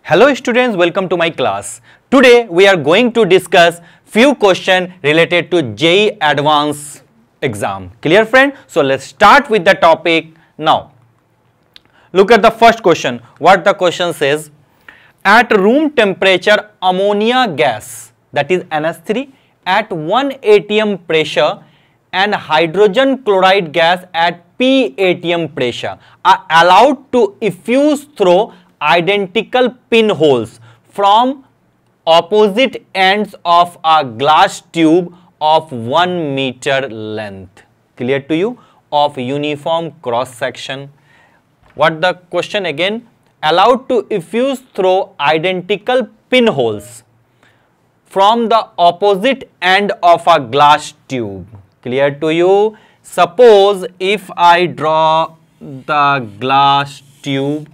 Hello students, welcome to my class. Today we are going to discuss few questions related to JEE Advanced exam. Clear friend? So let's start with the topic now. Look at the first question. What the question says: at room temperature ammonia gas, that is NH3, at 1 atm pressure and hydrogen chloride gas at p atm pressure are allowed to effuse through identical pinholes from opposite ends of a glass tube of 1 meter length. Clear to you? Of uniform cross section. What the question again? Allowed to effuse through identical pinholes from the opposite end of a glass tube. Clear to you? Suppose if I draw the glass tube.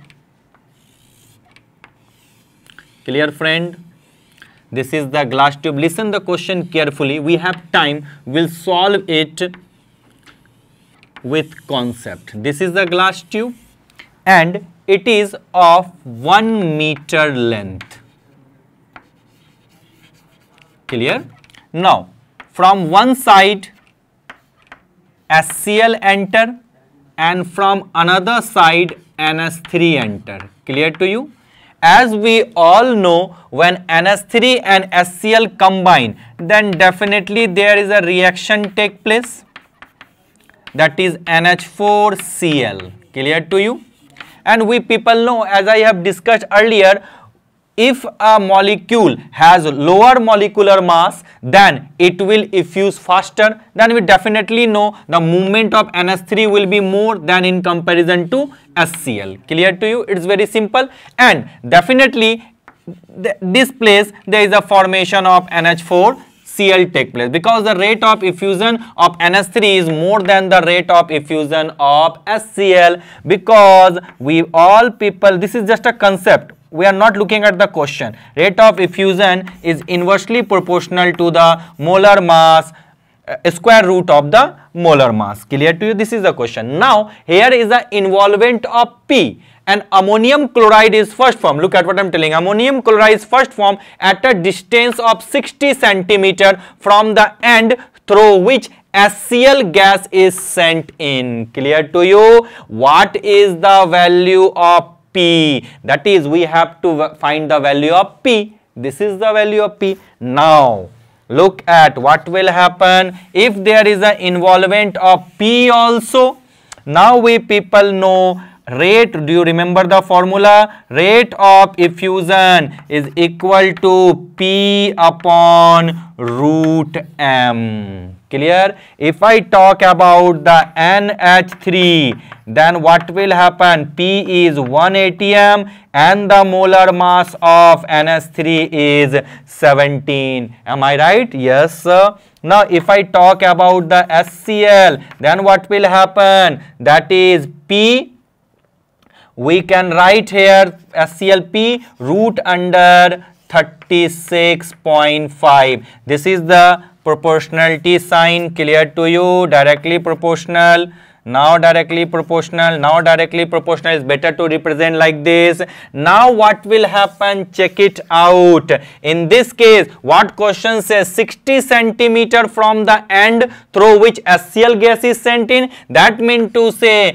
Clear friend? This is the glass tube. Listen the question carefully. We have time. We'll solve it with concept. This is the glass tube and it is of 1 meter length. Clear? Now, from one side HCl enter and from another side NH3 enter. Clear to you? As we all know, when NH3 and HCl combine, then definitely there is a reaction take place, that is NH4Cl. Clear to you? And we people know, as I have discussed earlier, if a molecule has lower molecular mass, then it will effuse faster. Then we definitely know the movement of NH3 will be more than in comparison to HCl. Clear to you? It's very simple. And definitely this place there is a formation of NH4Cl take place, because the rate of effusion of NH3 is more than the rate of effusion of HCl, because we all people, this is just a concept. We are not looking at the question. Rate of effusion is inversely proportional to the molar mass, square root of the molar mass. Clear to you? This is the question. Now, here is the involvent of P, and ammonium chloride is first formed. Look at what I am telling. Ammonium chloride is first formed at a distance of 60 centimeter from the end through which HCl gas is sent in. Clear to you? What is the value of P? That is, we have to find the value of P. This is the value of P. Now, look at what will happen if there is an involvement of P also. Now we people know rate. Do you remember the formula? Rate of effusion is equal to P upon root M. Clear? If I talk about the NH3, then what will happen? P is 1 atm and the molar mass of NH3 is 17. Am I right? Yes, sir. Now, if I talk about the HCl, then what will happen? That is P. We can write here HClP root under 36.5. This is the proportionality sign. Clear to you? Directly proportional. Now directly proportional. Now directly proportional is better to represent like this. Now what will happen? Check it out. In this case, what question says? 60 centimeter from the end through which HCl gas is sent in. That means to say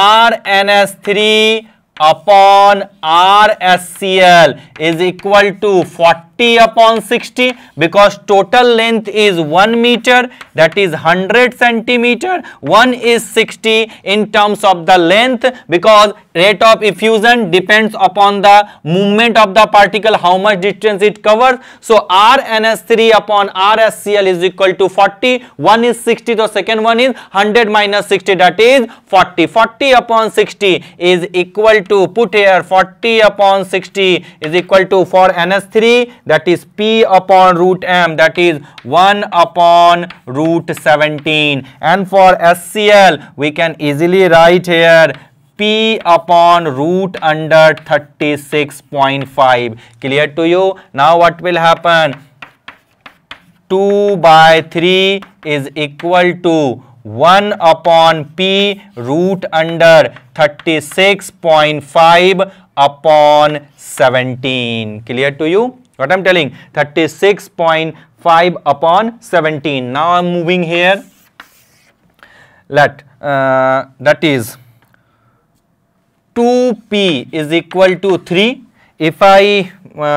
RNH3 upon RHCl is equal to 40 upon 60, because total length is 1 meter, that is 100 centimeter. 1 is 60 in terms of the length, because rate of effusion depends upon the movement of the particle, how much distance it covers. So RNH3 upon RHCl is equal to 40. 1 is 60, the second one is 100 minus 60, that is 40. 40 upon 60 is equal to, put here 40 upon 60 is equal to, for NH3 that is P upon root M, that is 1 upon root 17, and for HCl we can easily write here P upon root under 36.5. Clear to you? Now what will happen? 2 by 3 is equal to 1 upon P root under 36.5 upon 17. Clear to you what I'm telling? 36.5 upon 17. Now I'm moving here. That is 2p is equal to 3. If I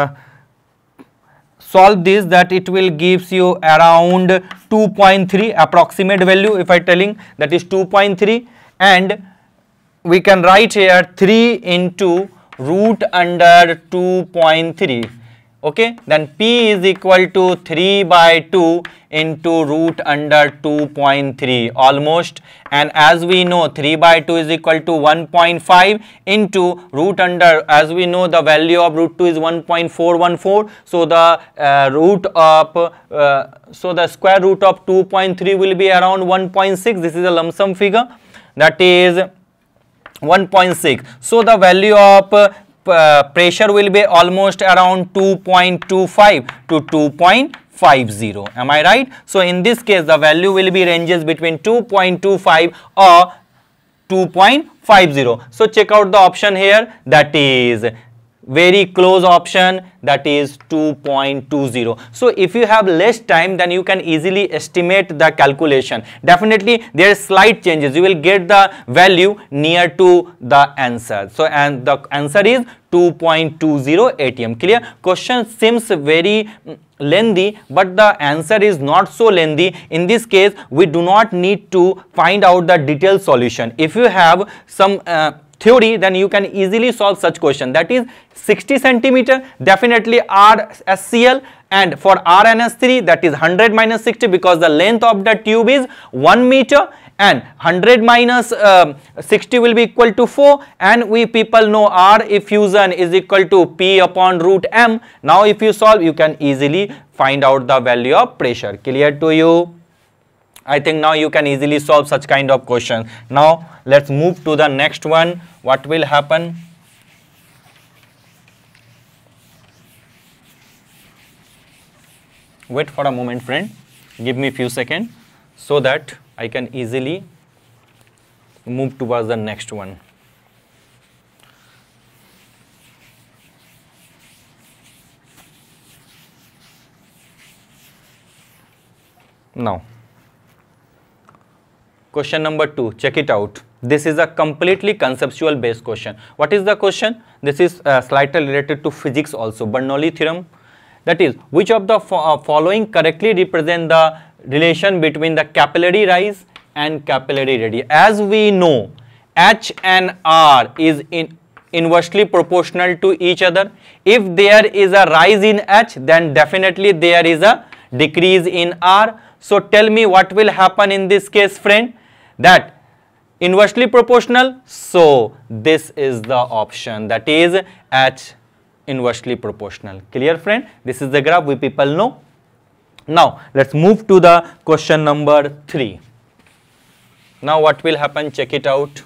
solve this, that it will gives you around 2.3 approximate value. If I telling that is 2.3, and we can write here 3 into root under 2.3. Okay, then p is equal to 3 by 2 into root under 2.3 almost, and as we know 3 by 2 is equal to 1.5 into root under, as we know the value of root 2 is 1.414, so the the square root of 2.3 will be around 1.6. This is a lump sum figure, that is 1.6. so the value of pressure will be almost around 2.25 to 2.50. Am I right? So in this case the value will be ranges between 2.25 or 2.50. so check out the option here, that is very close option, that is 2.20. so if you have less time, then you can easily estimate the calculation. Definitely there are slight changes, you will get the value near to the answer. So and the answer is 2.20 atm. Clear? Question seems very lengthy, but the answer is not so lengthy. In this case we do not need to find out the detailed solution. If you have some theory, then you can easily solve such question. That is 60 centimeter, definitely R SCL, and for R and S3 that is 100 minus 60, because the length of the tube is 1 meter, and 100 minus 60 will be equal to 4, and we people know R effusion is equal to P upon root M. Now if you solve, you can easily find out the value of pressure. Clear to you? I think now you can easily solve such kind of question. Now let's move to the next one. What will happen? Wait for a moment, friend. Give me a few seconds so that I can easily move towards the next one. Now, question number 2, check it out. This is a completely conceptual based question. What is the question? This is slightly related to physics also, Bernoulli theorem. That is, which of the following correctly represent the relation between the capillary rise and capillary radius? As we know, H and R is inversely proportional to each other. If there is a rise in H, then definitely there is a decrease in R. So tell me what will happen in this case, friend? That inversely proportional, so this is the option, that is H inversely proportional. Clear, friend? This is the graph we people know. Now let's move to the question number 3. Now what will happen? Check it out.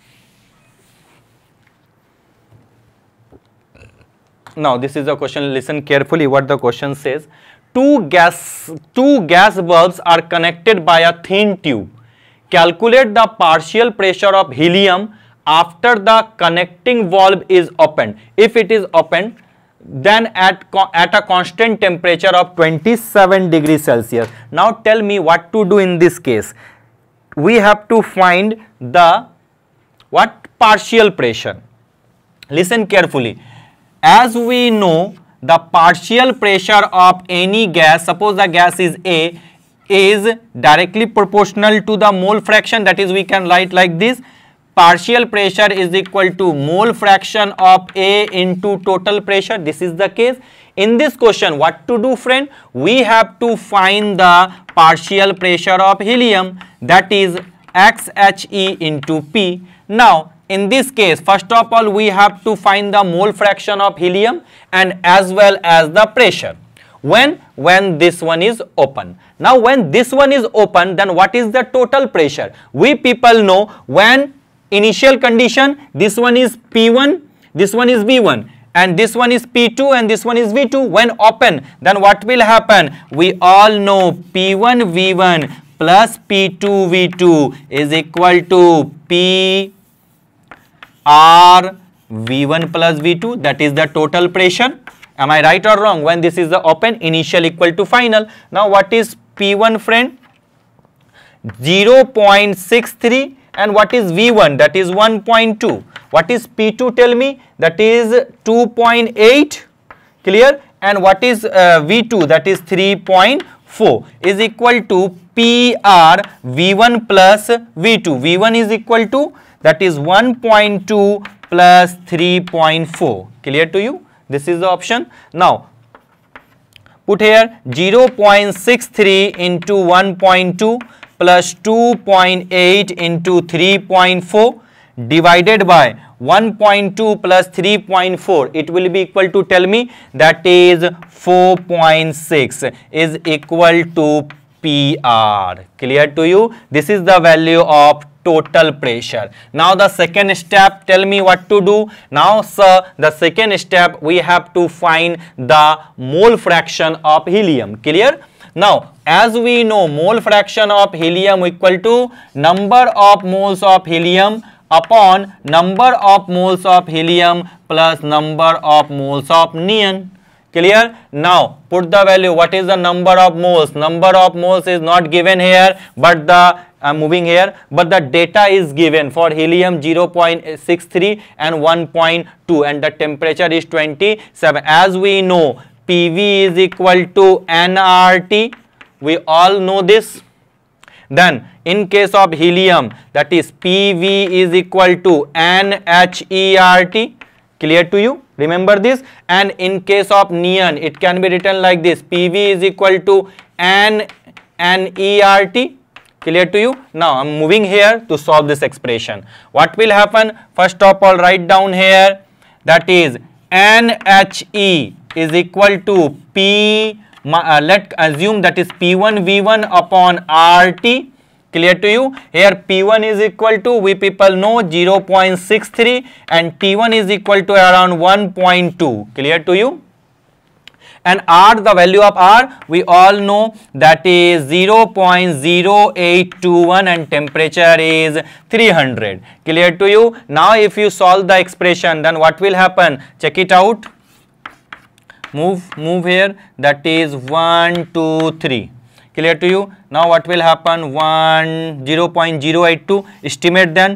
Now this is a question, listen carefully what the question says. Two gas bulbs are connected by a thin tube. Calculate the partial pressure of helium after the connecting valve is opened. If it is opened, then at a constant temperature of 27 degrees Celsius. Now tell me what to do in this case. We have to find the partial pressure. Listen carefully. As we know, the partial pressure of any gas, suppose the gas is A, is directly proportional to the mole fraction. That is, we can write like this: partial pressure is equal to mole fraction of A into total pressure. This is the case. In this question, what to do, friend? We have to find the partial pressure of helium, that is XHE into P. Now in this case, first of all, we have to find the mole fraction of helium and as well as the pressure. When this one is open. Now when this one is open, then what is the total pressure? We people know, when initial condition, this one is P1, this one is V1, and this one is P2 and this one is V2. When open, then what will happen? We all know P1 V1 plus P2 V2 is equal to P R V1 plus V2, that is the total pressure. Am I right or wrong? When this is the open, initial equal to final. Now what is P1, friend? 0.63. And what is V1? That is 1.2. What is P2? Tell me. That is 2.8. Clear? And what is V2? That is 3.4 is equal to PR V1 plus V2. V1 is equal to, that is 1.2 plus 3.4. Clear to you? This is the option. Now put here 0.63 into 1.2 plus 2.8 into 3.4 divided by 1.2 plus 3.4. It will be equal to, tell me, that is 4.6 is equal to PR. Clear to you? This is the value of total pressure. Now the second step, tell me what to do. Now sir, the second step, we have to find the mole fraction of helium. Clear? Now as we know, mole fraction of helium equal to number of moles of helium upon number of moles of helium plus number of moles of neon. Clear? Now put the value. What is the number of moles? Number of moles is not given here, but the I'm moving here, but the data is given for helium 0.63 and 1.2, and the temperature is 27. As we know, PV is equal to nRT. We all know this. Then in case of helium, that is PV is equal to NHERT. Clear to you? Remember this. And in case of neon, it can be written like this: PV is equal to NNERT. Clear to you? Now I am moving here to solve this expression. What will happen? First of all, write down here, that is NHE is equal to P. Let's assume that is P1 V1 upon RT. Clear to you? Here P1 is equal to, we people know, 0.63 and T1 is equal to around 1.2. Clear to you? And R, the value of R, we all know, that is 0.0821 and temperature is 300. Clear to you? Now if you solve the expression, then what will happen? Check it out. Move here. That is 1, 2, 3. Clear to you? Now what will happen? 0.082, estimate then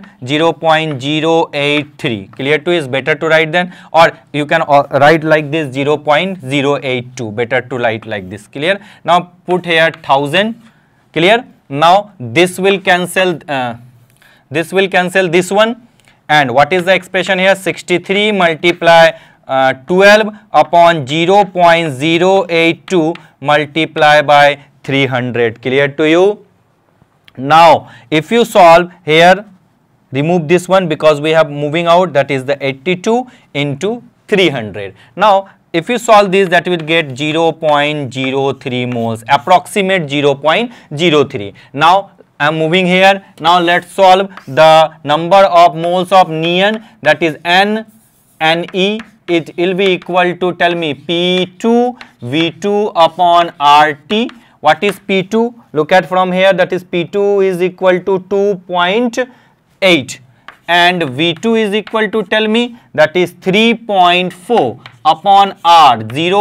0.083. Clear to you? Is better to write then, or you can write like this, 0.082. Better to write like this. Clear? Now put here 1000. Clear? Now this will cancel this one, and what is the expression here? 63 multiply 12 upon 0.082 multiply by 300. Clear to you? Now if you solve here, remove this one because we have moving out, that is the 82 into 300. Now if you solve this, that will get 0.03 moles, approximate 0.03. Now I am moving here. Now let's solve the number of moles of neon, that is NNE. It will be equal to, tell me, P2 V2 upon RT. What is P2? Look at from here, that is P2 is equal to 2.8 and V2 is equal to, tell me, that is 3.4 upon R,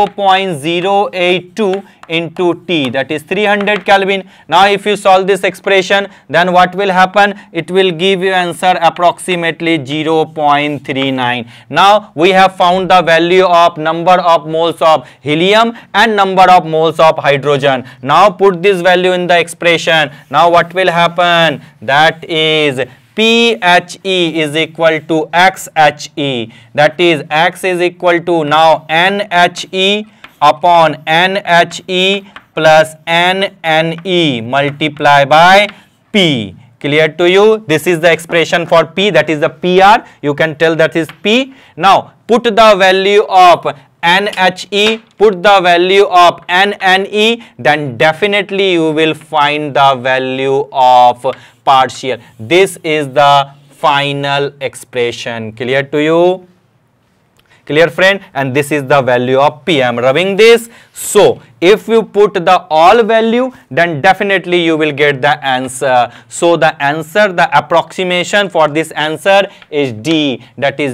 0.082 into T, that is 300 Kelvin. Now if you solve this expression, then what will happen? It will give you answer approximately 0.39. Now we have found the value of number of moles of helium and number of moles of hydrogen. Now put this value in the expression. Now what will happen? That is PHE is equal to XHE, that is X is equal to now NHE upon NHE plus NNE multiply by P. Clear to you? This is the expression for P, that is the PR. You can tell that is P. Now put the value of NHE, put the value of NNE, then definitely you will find the value of partial. This is the final expression. Clear to you? Clear friend? And this is the value of P. I am rubbing this. So if you put the all value, then definitely you will get the answer. So the answer, the approximation for this answer is D, that is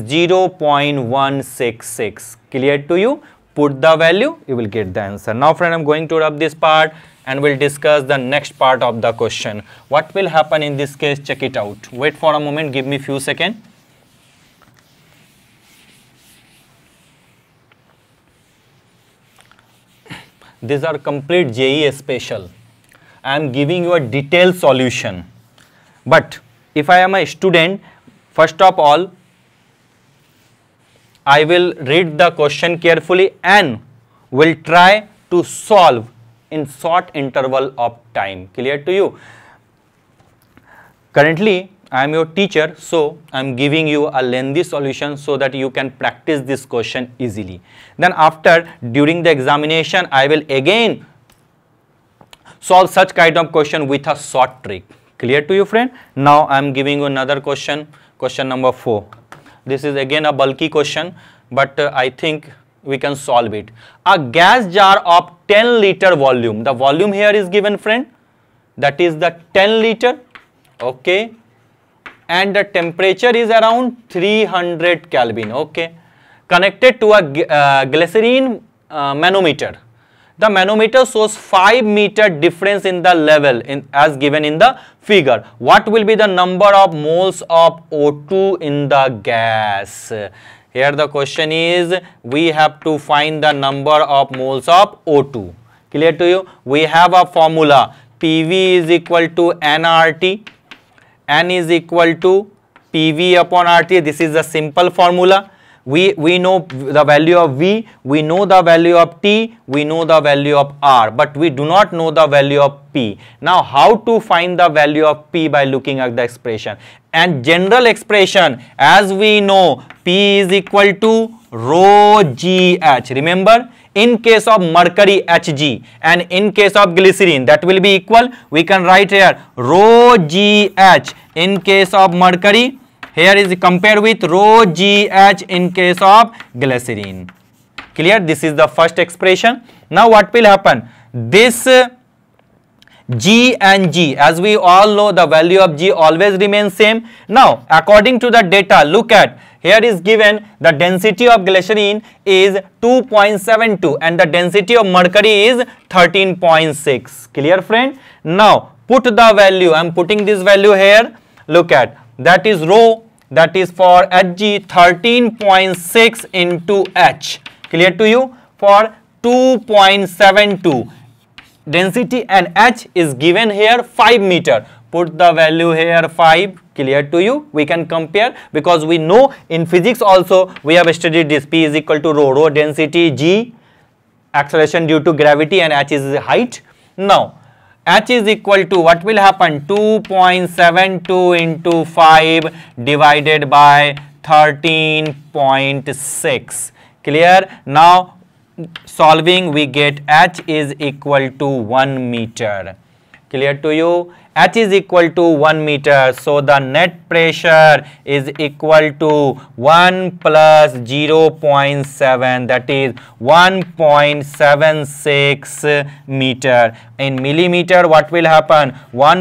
0.166. Clear to you? Put the value, you will get the answer. Now friend, I am going to rub this part and we'll discuss the next part of the question. What will happen in this case? Check it out. Wait for a moment, give me few seconds. These are complete JEE special. I am giving you a detailed solution. But if I am a student, first of all, I will read the question carefully and will try to solve in short interval of time. Clear to you? Currently, I am your teacher, so I am giving you a lengthy solution so that you can practice this question easily. Then after, during the examination, I will again solve such kind of question with a short trick. Clear to you friend? Now I am giving you another question, question number 4. This is again a bulky question, but I think we can solve it. A gas jar of 10 liter volume, the volume here is given friend, that is the 10 liter, okay, and the temperature is around 300 Kelvin, okay, connected to a glycerin manometer. The manometer shows 5 meter difference in the level as given in the figure. What will be the number of moles of O2 in the gas? Here the question is, we have to find the number of moles of O2. Clear to you? We have a formula, PV is equal to nRT. N is equal to PV upon RT. This is a simple formula. We know the value of V, we know the value of T, we know the value of R, but we do not know the value of P. Now how to find the value of P? By looking at the expression. And general expression, as we know, P is equal to rho GH. Remember, in case of mercury Hg and in case of glycerin, that will be equal. We can write here rho GH in case of mercury. Here is compared with rho GH in case of glycerin. Clear? This is the first expression. Now what will happen? This G and G, as we all know, the value of G always remains same. Now according to the data, look at, here is given the density of glycerin is 2.72 and the density of mercury is 13.6. Clear friend? Now put the value, I am putting this value here. Look at, that is rho, that is for Hg 13.6 into H. Clear to you? For 2.72 density and H is given here 5 meter. Put the value here 5. Clear to you? We can compare because we know in physics also we have studied this. P is equal to rho, rho density, G acceleration due to gravity, and H is height. Now H is equal to, what will happen? 2.72 into 5 divided by 13.6. Clear? Now solving, we get H is equal to 1 meter. Clear to you? H is equal to 1 meter. So the net pressure is equal to 1 plus 0.7, that is 1.76 meter. In millimeter, what will happen?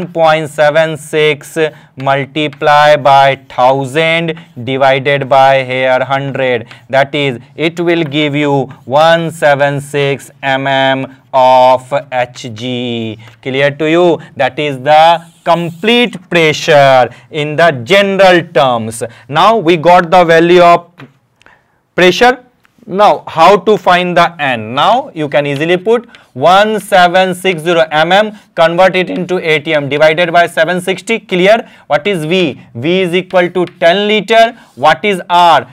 1.76 multiply by 1000 divided by here 100. That is, it will give you 176 mm of Hg. Clear to you? That is the complete pressure in the general terms. Now we got the value of pressure. Now how to find the N? Now you can easily put 1760 mm, convert it into ATM, divided by 760. Clear? What is V? V is equal to 10 liter. What is R?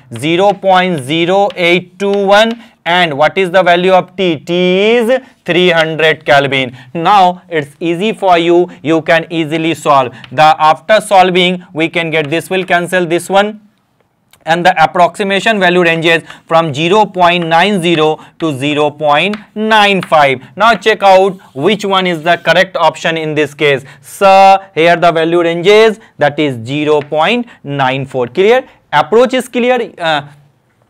0.0821. And what is the value of T? T is 300 Kelvin. Now it's easy for you. You can easily solve. After solving, we can get, this will cancel this one, and the approximation value ranges from 0.90 to 0.95. Now check out which one is the correct option in this case. So here the value ranges, that is 0.94. Clear? Approach is clear.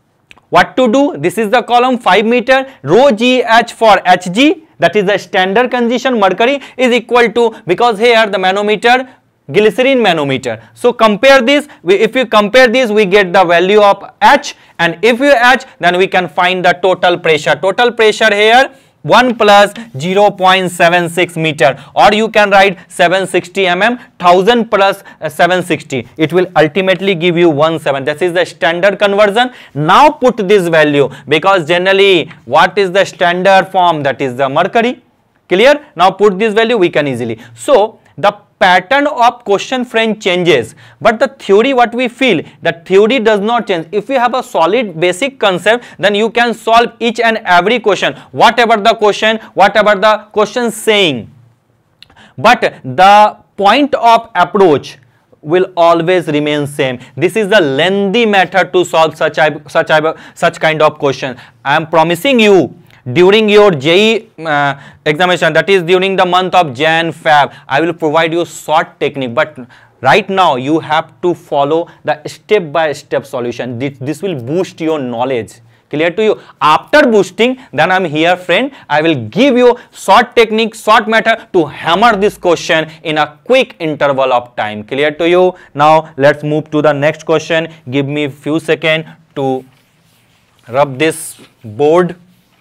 What to do? This is the column 5 meter. Rho GH for Hg, that is the standard condition, mercury is equal to, because here the manometer, glycerin manometer. So compare this, if you compare this, we get the value of H, and if you H, then we can find the total pressure. Total pressure here 1 plus 0.76 meter, or you can write 760 mm, 1000 plus 760. It will ultimately give you 17. This is the standard conversion. Now put this value, because generally what is the standard form? That is the mercury. Clear? Now put this value, we can easily. So the pattern of question frame changes, but the theory, what we feel, the theory does not change. If you have a solid basic concept, then you can solve each and every question, whatever the question saying. But the point of approach will always remain same. This is the lengthy method to solve such kind of question. I am promising you, during your JEE examination, that is during the month of Jan, Feb, I will provide you short technique, but right now you have to follow the step-by-step solution. This will boost your knowledge. Clear to you? After boosting, then I am here, friend. I will give you short technique, short method to hammer this question in a quick interval of time. Clear to you? Now let's move to the next question. Give me a few seconds to rub this board.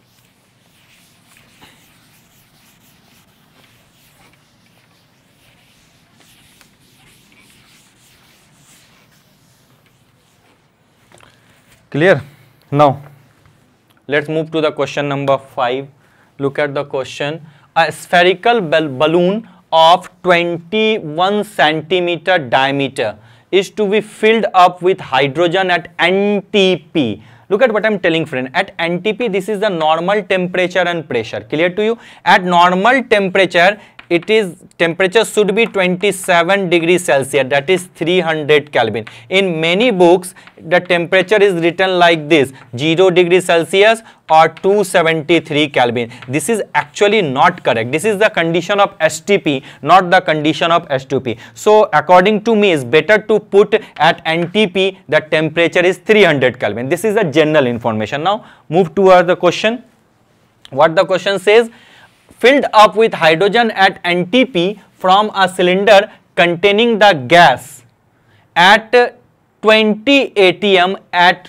Clear? Now let's move to the question number 5. Look at the question. A spherical balloon of 21 centimeter diameter is to be filled up with hydrogen at NTP. Look at what I am telling, friend. At NTP, this is the normal temperature and pressure. Clear to you? At normal temperature, temperature should be 27 degrees Celsius, that is 300 Kelvin. In many books, the temperature is written like this, 0 degrees Celsius or 273 Kelvin. This is actually not correct. This is the condition of STP, not the condition of S2P. So according to me, it's better to put at NTP the temperature is 300 Kelvin. This is the general information. Now move toward the question. What the question says: filled up with hydrogen at NTP from a cylinder containing the gas at 20 atm at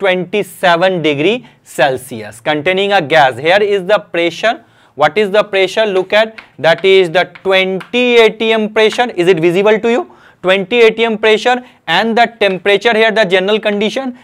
27 degree Celsius. Containing a gas. Here is the pressure. What is the pressure? Look at, that is the 20 atm pressure. Is it visible to you? 20 atm pressure, and the temperature here, the general condition,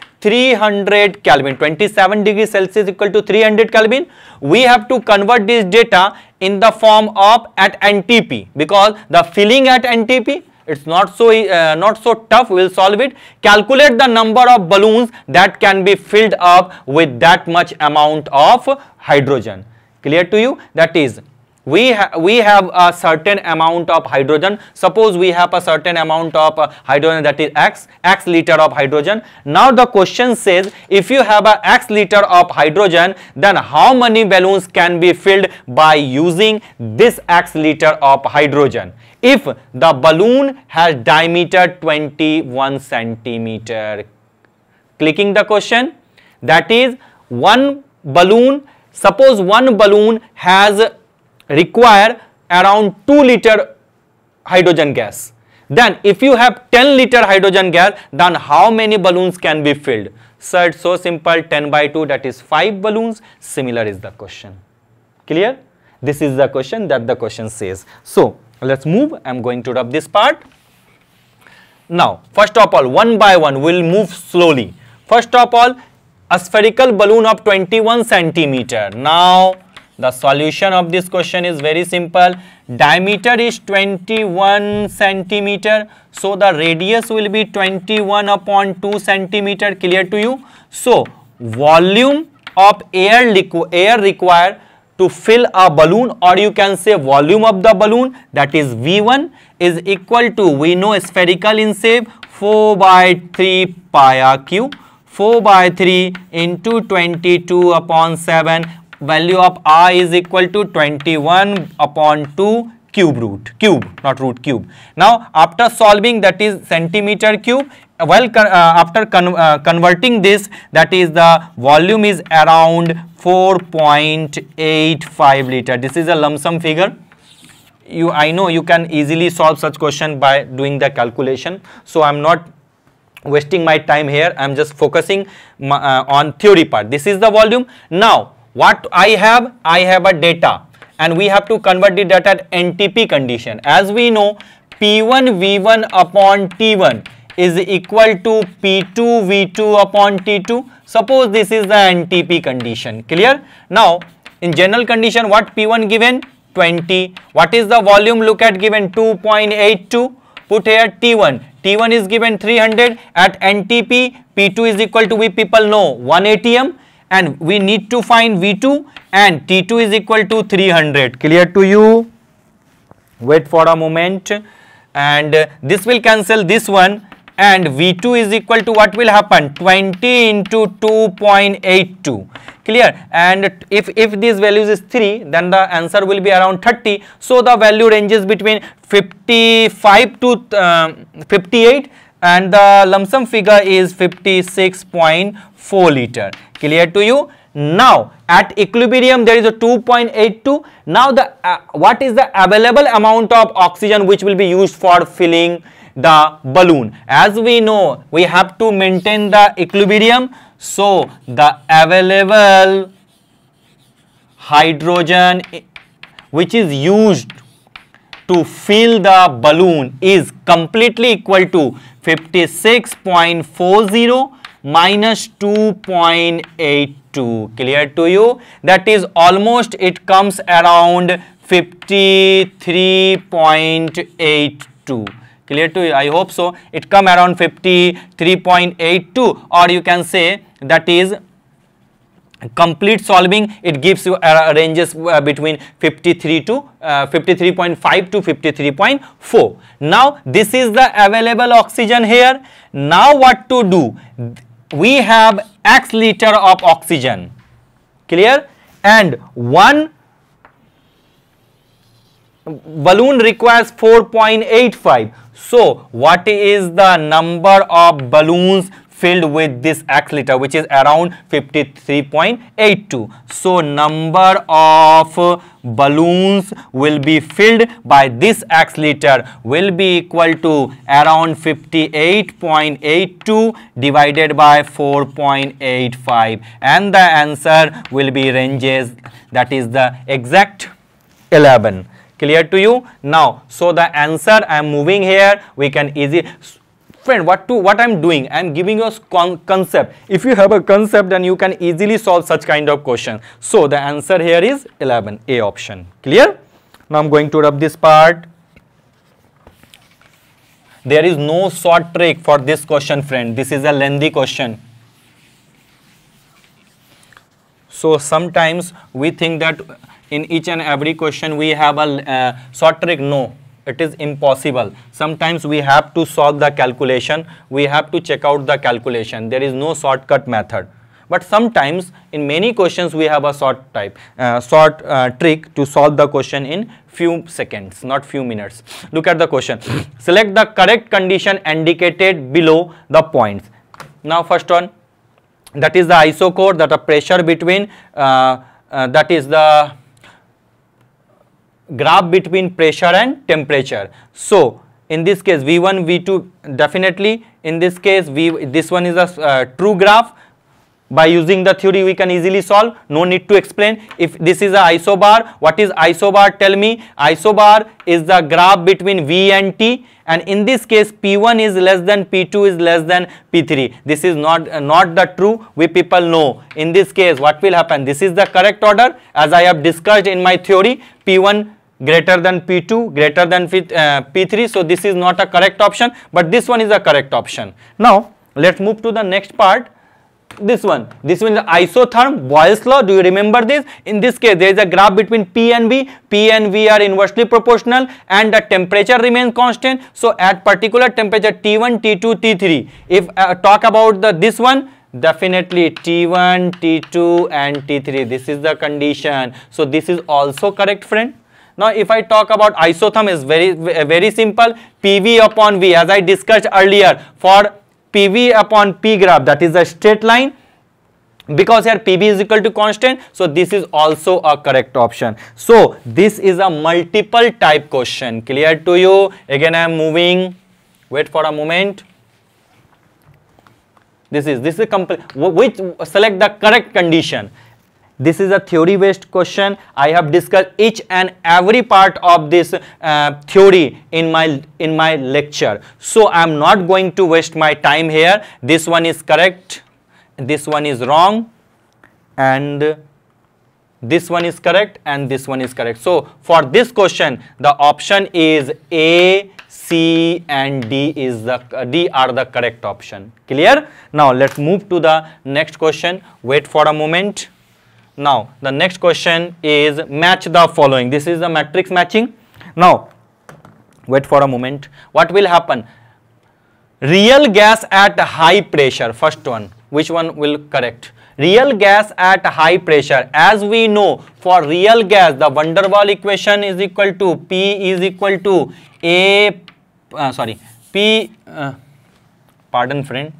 300 Kelvin. 27 degrees Celsius equal to 300 Kelvin. We have to convert this data in the form of at NTP, because the filling at NTP, it's not so tough. We will solve it. Calculate the number of balloons that can be filled up with that much amount of hydrogen. Clear to you? That is, we have a certain amount of hydrogen. Suppose we have a certain amount of hydrogen, that is x liter of hydrogen. Now the question says, if you have a x liter of hydrogen, then how many balloons can be filled by using this x liter of hydrogen? If the balloon has diameter 21 centimeter. Clicking the question, that is one balloon. Suppose one balloon has require around 2 liter hydrogen gas. Then if you have 10 liter hydrogen gas, then how many balloons can be filled? So it's so simple, 10 by 2, that is 5 balloons. Similar is the question. Clear? This is the question that the question says. So let's move. I'm going to rub this part. Now first of all, one by one we'll move slowly. First of all, a spherical balloon of 21 centimeter. Now the solution of this question is very simple. Diameter is 21 centimeter. So the radius will be 21 upon 2 centimeter. Clear to you? So volume of air required to fill a balloon, or you can say volume of the balloon, that is V1, is equal to, we know spherical in shape, 4 by 3 pi r cube. 4 by 3 into 22 upon 7. Value of r is equal to 21 upon 2 cube. Now after solving, that is centimeter cube, after converting this, that is the volume is around 4.85 liter. This is a lump sum figure. I know you can easily solve such question by doing the calculation, so I'm not wasting my time here. I'm just focusing on theory part. This is the volume. Now what I have a data, and we have to convert the data at NTP condition. As we know, P1 V1 upon T1 is equal to P2 V2 upon T2. Suppose this is the NTP condition. Clear? Now in general condition, what P1 given? 20. What is the volume? Look at given 2.82. Put here T1. T1 is given 300. At NTP, P2 is equal to, we people know, 1 atm, and we need to find V2, and T2 is equal to 300. Clear to you? Wait for a moment, and this will cancel this one, and V2 is equal to, what will happen? 20 into 2.82. Clear? And if this values is 3, then the answer will be around 30. So the value ranges between 55 to 58, and the lump sum figure is 56.4 liter. Clear to you? Now at equilibrium there is a 2.82. Now the what is the available amount of oxygen which will be used for filling the balloon? As we know, we have to maintain the equilibrium, so the available hydrogen which is used to fill the balloon is completely equal to 56.40 minus 2.82. Clear to you? That is almost, it comes around 53.82. Clear to you? I hope so. It come around 53.82, or you can say that is complete solving, it gives you ranges between 53 to 53.5 to 53.4. Now this is the available oxygen here. Now what to do? We have X liter of oxygen. Clear? And one balloon requires 4.85. So what is the number of balloons filled with this X liter, which is around 53.82. So number of balloons will be filled by this X liter will be equal to around 58.82 divided by 4.85, and the answer will be ranges, that is the exact 11. Clear to you? Now, so the answer I am moving here, we can easily, friend, what I'm doing, I'm giving you a concept. If you have a concept, then you can easily solve such kind of question. So the answer here is 11, A option. Clear? Now I'm going to rub this part. There is no short trick for this question, friend. This is a lengthy question. So sometimes we think that in each and every question we have a short trick. No, it is impossible. Sometimes we have to solve the calculation, we have to check out the calculation. There is no shortcut method. But sometimes in many questions we have a short trick to solve the question in few seconds, not few minutes. Look at the question. Select the correct condition indicated below the points. Now first one, that is the isochore, that a pressure between that is the graph between pressure and temperature. So in this case V1 V2, definitely in this case this one is a true graph. By using the theory we can easily solve, no need to explain. If this is a isobar, what is isobar? Tell me. Isobar is the graph between V and T, and in this case P1 is less than P2 is less than P3. This is not the true. We people know in this case what will happen. This is the correct order as I have discussed in my theory. P1 greater than P2 greater than P3. So this is not a correct option, but this one is a correct option. Now let's move to the next part. This one is the isotherm, Boyle's law. Do you remember this? In this case there is a graph between P and V. P and V are inversely proportional and the temperature remains constant. So at particular temperature T1, T2, T3, if talk about this one, definitely T1, T2 and T3, this is the condition. So this is also correct, friend. Now if I talk about isotherm, is very simple. PV upon V, as I discussed earlier, for PV upon P graph, that is a straight line. Because here PV is equal to constant, so this is also a correct option. So this is a multiple type question. Clear to you? Again I am moving. Wait for a moment. This is complete. Which select the correct condition. This is a theory based question. I have discussed each and every part of this theory in my lecture. So I am not going to waste my time here. This one is correct. This one is wrong, and this one is correct, and this one is correct. So for this question, the option is A, C and D are the correct option. Clear? Now let's move to the next question. Wait for a moment. Now the next question is match the following. This is the matrix matching. Now wait for a moment. What will happen? Real gas at high pressure. First one. Which one will correct? Real gas at high pressure. As we know, for real gas, the van der Waals equation is equal to P is equal to A, pardon friend,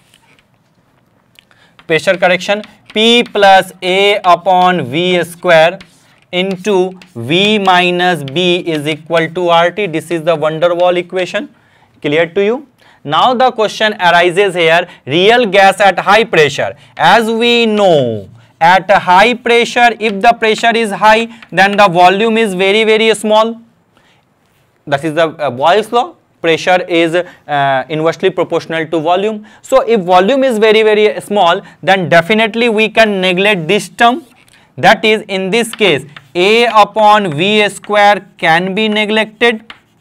pressure correction, P plus A upon V square into V minus B is equal to RT. This is the van der Waals equation. Clear to you? Now the question arises here, real gas at high pressure. As we know, at a high pressure, if the pressure is high, then the volume is very small. That is the Boyle's law. Pressure is inversely proportional to volume. So if volume is very small, then definitely we can neglect this term. That is, in this case, A upon V square can be neglected.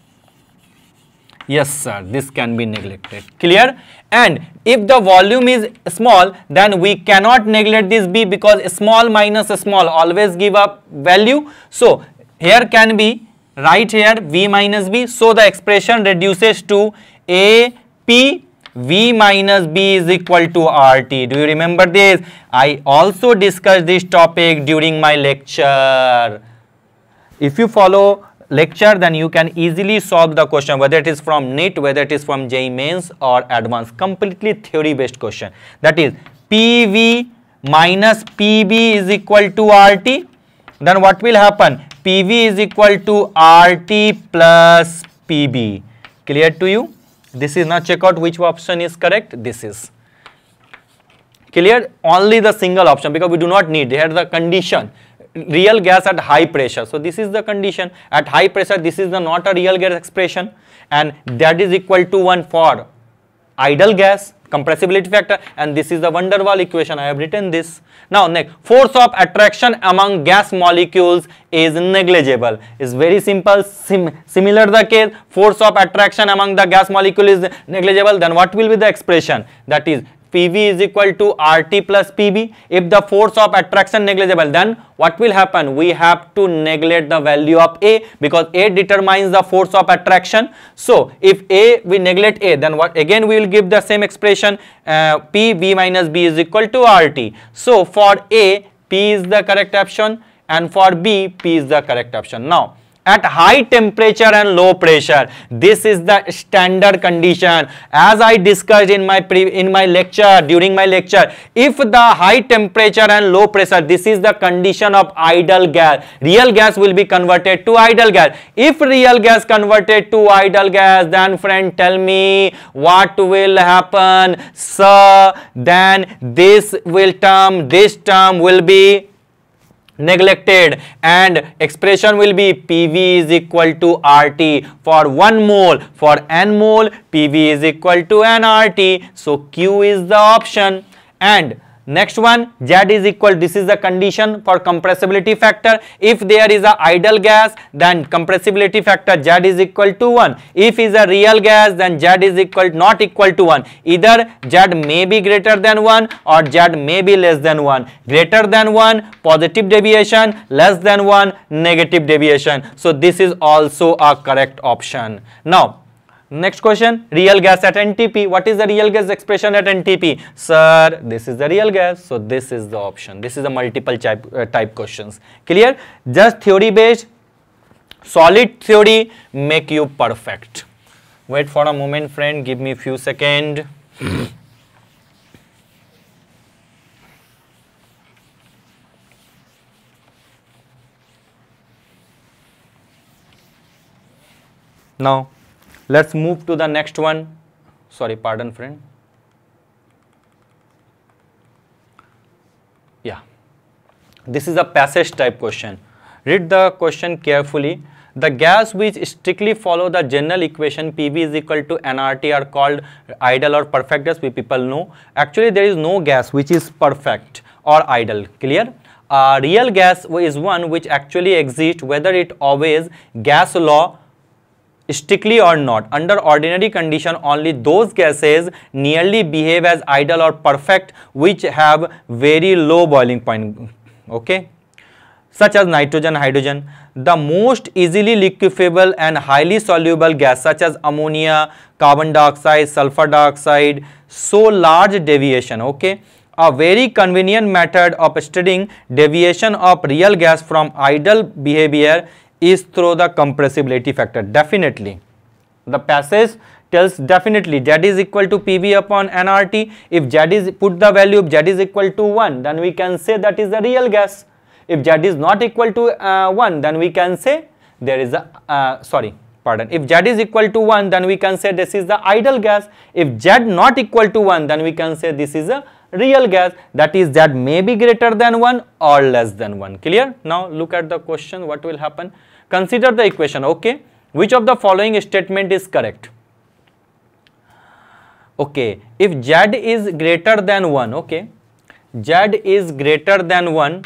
Yes sir, this can be neglected. Clear? And if the volume is small, then we cannot neglect this B, because small minus small always give a value. So here can be right here V minus B. So the expression reduces to A P V minus B is equal to RT. Do you remember this? I also discussed this topic during my lecture. If you follow lecture, then you can easily solve the question, whether it is from NEET, whether it is from JEE Mains or Advanced, completely theory based question. That is PV minus PB is equal to RT. Then what will happen? PV is equal to RT plus PB. Clear to you? This is, now check out which option is correct. This is clear. Only the single option, because we do not need here the condition. Real gas at high pressure. So this is the condition. At high pressure, this is the not a real gas expression, and that is equal to 1 for ideal gas, compressibility factor, and this is the van der Waals equation. I have written this. Now next, force of attraction among gas molecules is negligible. Is very simple. Similar the case, force of attraction among the gas molecule is negligible. Then what will be the expression? That is PV is equal to RT plus PB. If the force of attraction negligible, then what will happen? We have to neglect the value of A, because A determines the force of attraction. So if A, we neglect A, then what? Again we will give the same expression, P V minus B is equal to RT. So for A, P is the correct option, and for B, P is the correct option. Now at high temperature and low pressure, this is the standard condition. As I discussed in my lecture, during my lecture, if the high temperature and low pressure, this is the condition of ideal gas. Real gas will be converted to ideal gas. If real gas converted to ideal gas, then friend, tell me what will happen? So then this term will be neglected, and expression will be PV is equal to RT for 1 mole. For n mole, PV is equal to nRT. So Q is the option. And next one, Z is equal, this is the condition for compressibility factor. If there is a ideal gas, then compressibility factor Z is equal to 1. If is a real gas, then Z is not equal to 1. Either Z may be greater than 1 or Z may be less than 1. Greater than 1, positive deviation; less than 1, negative deviation. So this is also a correct option. Now next question, real gas at NTP. What is the real gas expression at NTP? Sir, this is the real gas. So this is the option. This is a multiple type questions. Clear? Just theory based. Solid theory make you perfect. Wait for a moment, friend. Give me a few seconds. Now, let's move to the next one. Sorry, pardon, friend. Yeah. This is a passage type question. Read the question carefully. The gas which strictly follow the general equation PV is equal to nRT are called ideal or perfect gas. We people know. Actually, there is no gas which is perfect or ideal. Clear? Real gas is one which actually exists whether it obeys gas law strictly or not. Under ordinary condition, only those gases nearly behave as ideal or perfect which have very low boiling point, okay, such as nitrogen, hydrogen. The most easily liquefiable and highly soluble gas such as ammonia, carbon dioxide, sulfur dioxide, so large deviation, okay. A very convenient method of studying deviation of real gas from ideal behavior is through the compressibility factor. Definitely, the passage tells definitely Z is equal to PV upon nRT. If Z is, put the value of Z is equal to 1, then we can say that is the real gas. If Z is not equal to 1, then we can say there is a, if Z is equal to 1, then we can say this is the ideal gas. If Z not equal to 1, then we can say this is a real gas, that is Z may be greater than 1 or less than 1. Clear? Now look at the question, what will happen. Consider the equation, okay. Which of the following statement is correct? Okay, if Z is greater than 1, okay, Z is greater than 1,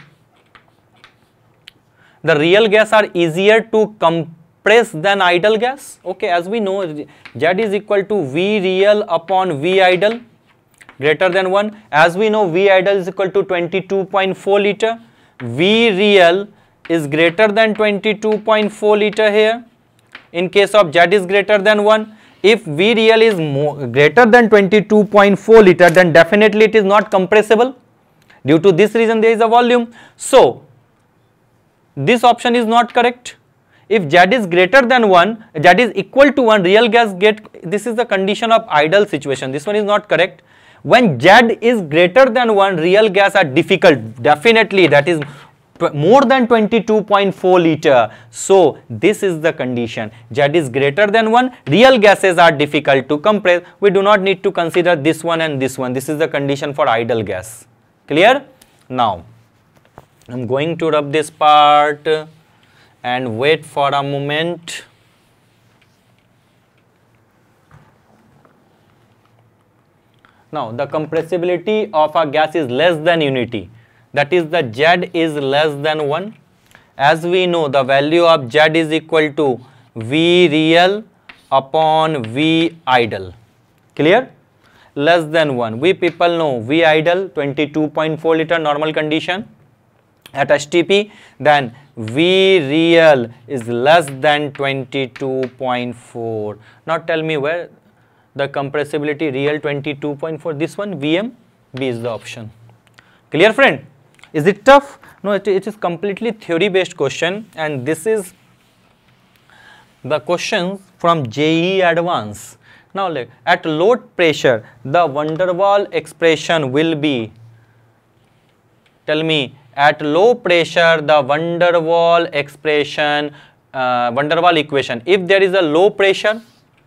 the real gas are easier to compress than ideal gas, okay. As we know, Z is equal to V real upon V ideal, greater than 1. As we know, V ideal is equal to 22.4 liter. V real is greater than 22.4 liter here. In case of Z is greater than 1, if V real is greater than 22.4 liter, then definitely it is not compressible. Due to this reason, there is a volume. So, this option is not correct. If Z is greater than 1, Z is equal to 1, real gas get, this is the condition of ideal situation. This one is not correct. When Z is greater than 1, real gas are difficult. Definitely, that is more than 22.4 liter. So, this is the condition. Z is greater than 1, real gases are difficult to compress. We do not need to consider this one and this one. This is the condition for ideal gas. Clear? Now, I am going to rub this part and wait for a moment. Now, the compressibility of a gas is less than unity. That is, the Z is less than 1. As we know, the value of Z is equal to V real upon V ideal. Clear? Less than 1. We people know V ideal 22.4 liter normal condition at STP. Then V real is less than 22.4. Now tell me where the compressibility real 22.4. This one VM, B is the option. Clear, friend? Is it tough? No, it is completely theory based question, and this is the questions from JEE Advanced. Now look, at low pressure the van der Waals expression will be, tell me, at low pressure the van der Waals expression, van der Waals equation, if there is a low pressure,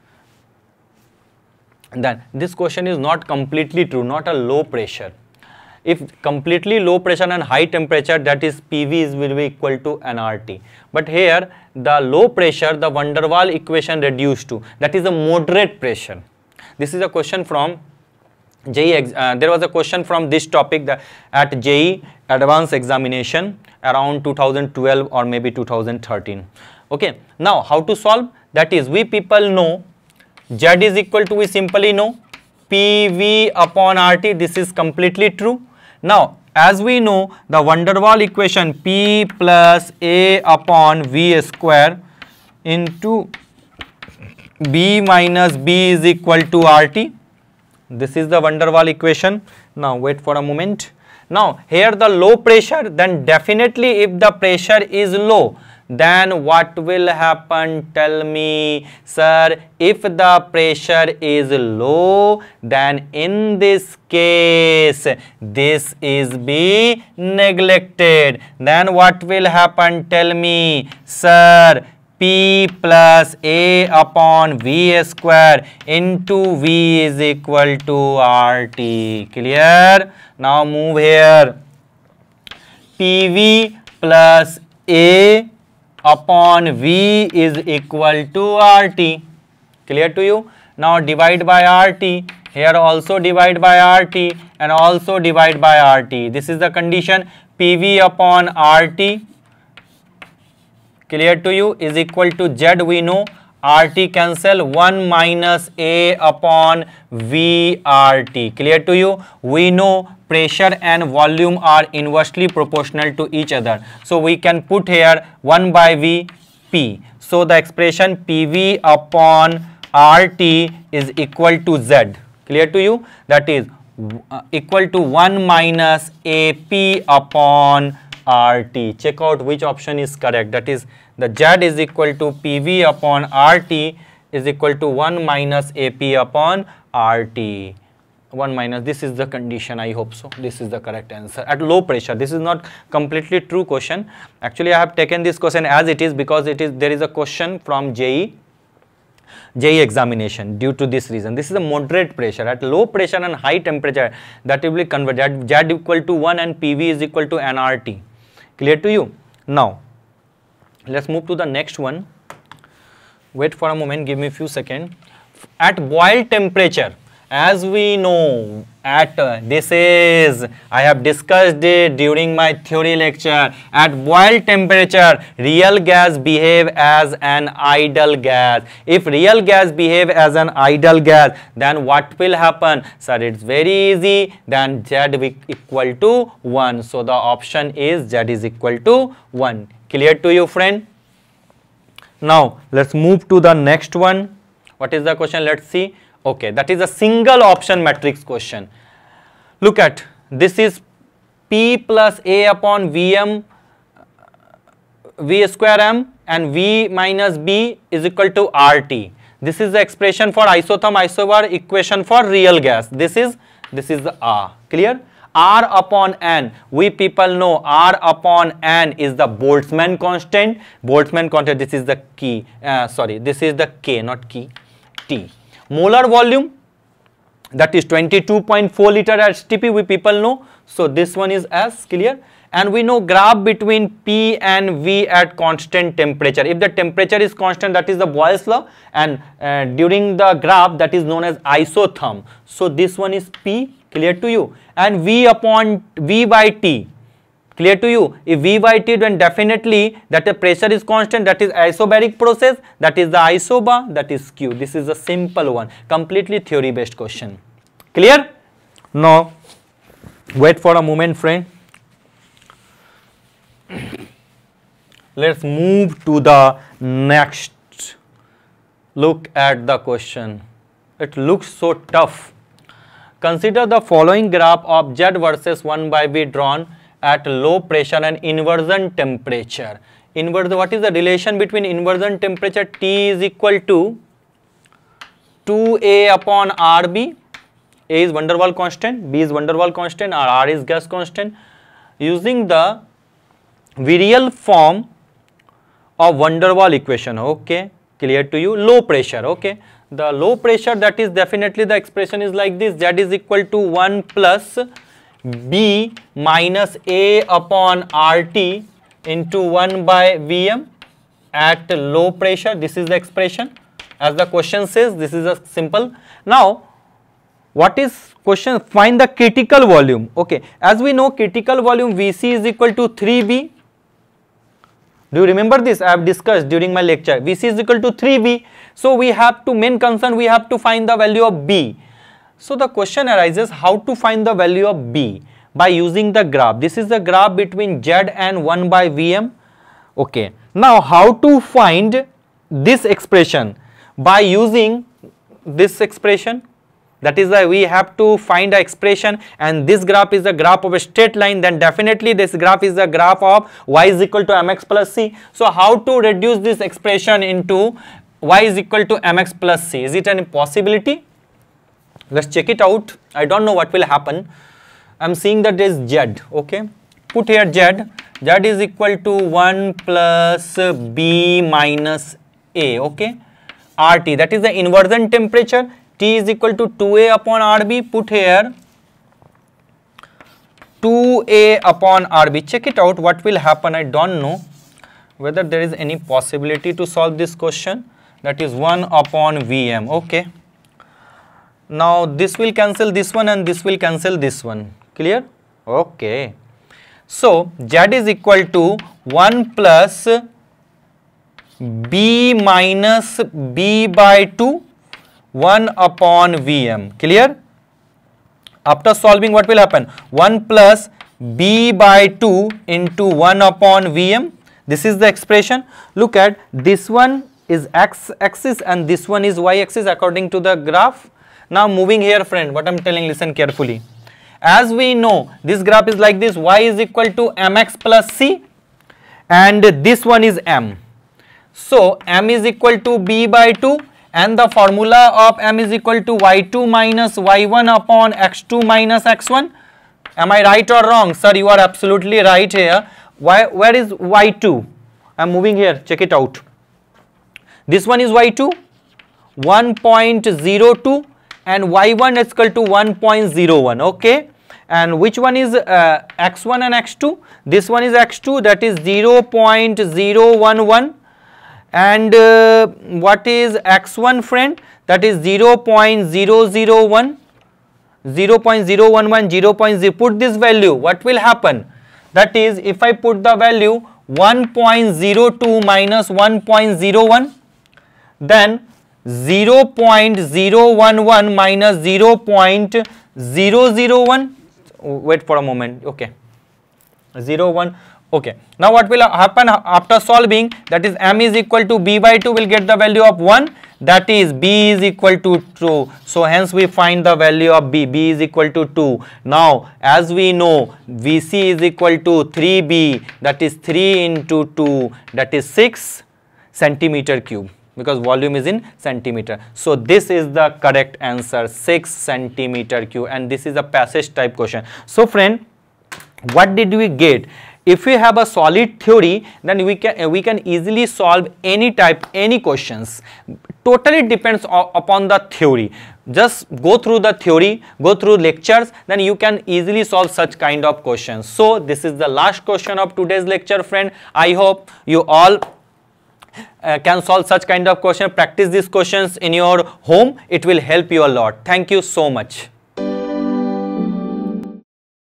then this question is not completely true, not a low pressure. If completely low pressure and high temperature, that is PV will be equal to nRT. But here the low pressure, the van der Waals equation reduced to, that is a moderate pressure. This is a question from JEE. There was a question from this topic at JEE Advanced examination around 2012 or maybe 2013. Okay. Now how to solve? That is, we people know Z is equal to, we simply know PV upon RT. This is completely true. Now, as we know, the van der Waals equation P plus A upon V square into B minus B is equal to RT. This is the van der Waals equation. Now, wait for a moment. Now, here the low pressure, then definitely if the pressure is low, then what will happen? Tell me. Sir, if the pressure is low, then in this case, this is be neglected. Then what will happen? Tell me. Sir, P plus A upon V square into V is equal to RT. Clear? Now move here. PV plus A upon V is equal to RT. Clear to you? Now divide by RT. Here also divide by RT and also divide by RT. This is the condition. PV upon RT, clear to you, is equal to Z. We know RT cancel, 1 minus A upon VRT. Clear to you? We know pressure and volume are inversely proportional to each other. So we can put here 1 by V P. So the expression PV upon RT is equal to Z. Clear to you? That is equal to 1 minus AP upon RT. Check out which option is correct. That is the Z is equal to PV upon RT is equal to 1 minus AP upon RT. 1 minus, this is the condition. I hope so. This is the correct answer at low pressure. This is not completely true question. Actually, I have taken this question as it is because there is a question from JEE examination due to this reason. This is a moderate pressure. At low pressure and high temperature, that will be converted. Z equal to 1 and PV is equal to nRT. Clear to you? Now, let's move to the next one. Wait for a moment, give me a few seconds. At boil temperature, as we know, at this is, I have discussed it during my theory lecture. At boil temperature, real gas behave as an ideal gas. If real gas behave as an ideal gas, then what will happen? Sir, it's very easy. Then Z equal to 1. So the option is Z is equal to 1. Clear to you, friend? Now let's move to the next one. What is the question? Let's see. Okay, that is a single option matrix question. Look at this is P plus A upon VM V square M and V minus B is equal to RT. This is the expression for isotherm isobar equation for real gas. This is the R. Clear? R upon N, we people know R upon N is the Boltzmann constant. Boltzmann constant, this is the key, this is the K, not key, T. Molar volume, that is 22.4 liter at STP, we people know. So this one is S. Clear? And we know graph between P and V at constant temperature. If the temperature is constant, that is the Boyle's law, and during the graph, that is known as isotherm. So this one is P. Clear to you? And V upon V by T. Clear to you? If V by T, then definitely that the pressure is constant, that is isobaric process, that is the isobar, that is Q. This is a simple one, completely theory based question. Clear? Now, wait for a moment, friend. Let's move to the next. Look at the question. It looks so tough. Consider the following graph of Z versus 1 by V drawn at low pressure and inversion temperature. What is the relation between inversion temperature? T is equal to 2A upon RB. A is van der Waals constant, B is van der Waals constant, R is gas constant. Using the virial form of van der Waals equation. Okay, clear to you? Low pressure. Okay, the low pressure, that is definitely the expression is like this. Z is equal to 1 plus B minus A upon RT into 1 by Vm at low pressure. This is the expression. As the question says, this is a simple. Now, what is question? Find the critical volume. Okay, as we know, critical volume Vc is equal to 3B. Do you remember this? I have discussed during my lecture. Vc is equal to 3B. So we have to, main concern, we have to find the value of B. So the question arises, how to find the value of B? By using the graph. This is the graph between Z and 1 by Vm. Okay. Now how to find this expression? By using this expression. That is why we have to find the expression, and this graph is the graph of a straight line, then definitely this graph is the graph of y is equal to mx plus c. So how to reduce this expression into y is equal to mx plus c? Is it any possibility? Let's check it out. I don't know what will happen. I'm seeing that there is z, okay. Put here z is equal to 1 plus b minus a, okay. RT, that is the inversion temperature. T is equal to 2A upon RB. Put here 2A upon RB. Check it out what will happen. I don't know whether there is any possibility to solve this question. That is 1 upon Vm. Okay. Now this will cancel this one and this will cancel this one. Clear? Okay. So Z is equal to 1 plus B minus B by 2 1 upon Vm. Clear? After solving, what will happen? 1 plus B by 2 into 1 upon Vm. This is the expression. Look at this one is x axis and this one is y axis according to the graph. Now moving here, friend, what I am telling, listen carefully. As we know, this graph is like this, y is equal to mx plus c and this one is m. So m is equal to b by 2. And the formula of m is equal to y2 minus y1 upon x2 minus x1. Am I right or wrong? Sir, you are absolutely right here. Where is y2? I am moving here. Check it out. This one is y2, 1.02 and y1 is equal to 1.01. Okay. And which one is x1 and x2? This one is x2, that is 0.011. And what is x1, friend? That is 0.001, 0.011, 0.0. Put this value, what will happen? That is, if I put the value 1.02 minus 1.01, then 0.011 minus 0.001. Wait for a moment. Okay. 0.1. Okay. Now what will happen after solving? That is m is equal to b by 2, will get the value of 1. That is b is equal to 2. So hence we find the value of b. B is equal to 2. Now as we know, Vc is equal to 3b. That is 3 into 2. That is 6 centimeter cube. Because volume is in centimeter. So this is the correct answer, 6 centimeter cube, and this is a passage type question. So friend, what did we get? If we have a solid theory, then we can easily solve any questions. Totally depends upon the theory. Just go through the theory, go through lectures, then you can easily solve such kind of questions. So this is the last question of today's lecture, friend. I hope you all can solve such kind of question. Practice these questions in your home. It will help you a lot. Thank you so much.